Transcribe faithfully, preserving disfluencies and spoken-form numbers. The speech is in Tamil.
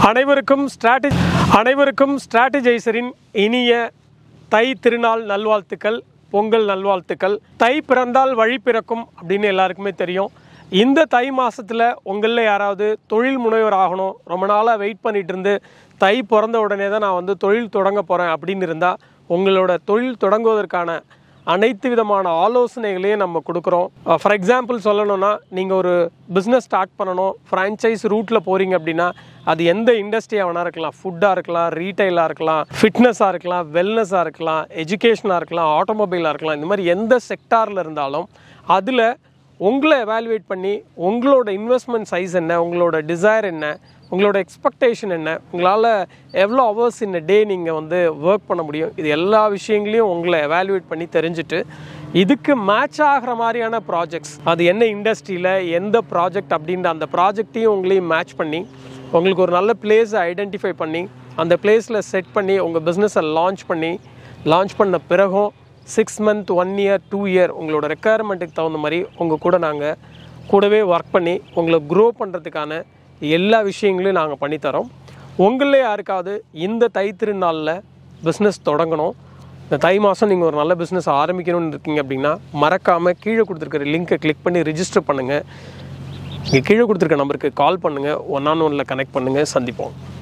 அனைவருக்கும் ஸ்ட்ராட்டஜி அனைவருக்கும் ஸ்ட்ராட்டஜைசரின் இனிய தை திருநாள் நல்வாழ்த்துக்கள், பொங்கல் நல்வாழ்த்துக்கள். தை பிறந்தால் வழி பிறக்கும் அப்படின்னு எல்லாருக்குமே தெரியும். இந்த தை மாதத்தில் உங்களில் யாராவது தொழில் முனைவர் ஆகணும், ரொம்ப நாளாக வெயிட் பண்ணிகிட்டு இருந்து தை பிறந்த உடனே தான் நான் வந்து தொழில் தொடங்க போகிறேன் அப்படின்னு இருந்தால் உங்களோட தொழில் தொடங்குவதற்கான அனைத்து விதமான ஆலோசனைகளையும் நம்ம கொடுக்குறோம். ஃபார் எக்ஸாம்பிள் சொல்லணும்னா, நீங்கள் ஒரு பிஸ்னஸ் ஸ்டார்ட் பண்ணணும், ஃப்ரான்ச்சைஸ் ரூட்டில் போகிறீங்க அப்படின்னா அது எந்த இண்டஸ்ட்ரியாக வேணா இருக்கலாம். ஃபுட்டாக இருக்கலாம், ரீட்டைலாக இருக்கலாம், ஃபிட்னஸாக இருக்கலாம், வெல்னஸாக இருக்கலாம், எஜுகேஷனாக இருக்கலாம், ஆட்டோமொபைலாக இருக்கலாம். இந்த மாதிரி எந்த செக்டாரில் இருந்தாலும் அதில் உங்களை எவாலுவேட் பண்ணி உங்களோட இன்வெஸ்ட்மெண்ட் சைஸ் என்ன, உங்களோட டிசைர் என்ன, உங்களோட எக்ஸ்பெக்டேஷன் என்ன, உங்களால் எவ்வளோ ஹவர்ஸ் இன் டே நீங்கள் வந்து ஒர்க் பண்ண முடியும், இது எல்லா விஷயங்களையும் உங்களை எவாலுவேட் பண்ணி தெரிஞ்சுட்டு இதுக்கு மேட்ச் ஆகிற மாதிரியான ப்ராஜெக்ட்ஸ், அது என்ன இண்டஸ்ட்ரியில் எந்த ப்ராஜெக்ட் அப்படின்ற அந்த ப்ராஜெக்டையும் உங்களையும் மேட்ச் பண்ணி உங்களுக்கு ஒரு நல்ல பிளேஸை ஐடென்டிஃபை பண்ணி அந்த பிளேஸில் செட் பண்ணி உங்கள் பிஸ்னஸை லான்ச் பண்ணி லான்ச் பண்ண பிறகும் six month one year two year உங்களோட ரெக்குயர்மெண்ட்டுக்கு தகுந்த மாதிரி உங்கள் கூட நாங்கள் கூடவே ஒர்க் பண்ணி உங்களை க்ரோ பண்ணுறதுக்கான எல்லா விஷயங்களையும் நாங்கள் பண்ணித்தரோம். உங்களே யாருக்காவது இந்த தை திருநாளில் பிஸ்னஸ் தொடங்கணும், இந்த தை மாதம் நீங்கள் ஒரு நல்ல பிஸ்னஸ் ஆரம்பிக்கணும்னு இருக்கீங்க அப்படின்னா மறக்காமல் கீழே கொடுத்துருக்கிற லிங்க்கை கிளிக் பண்ணி ரிஜிஸ்டர் பண்ணுங்கள். இங்கே கீழே கொடுத்துருக்க நம்பருக்கு கால் பண்ணுங்கள், ஒன் ஆன் ஒனில் கனெக்ட் பண்ணுங்கள், சந்திப்போம்.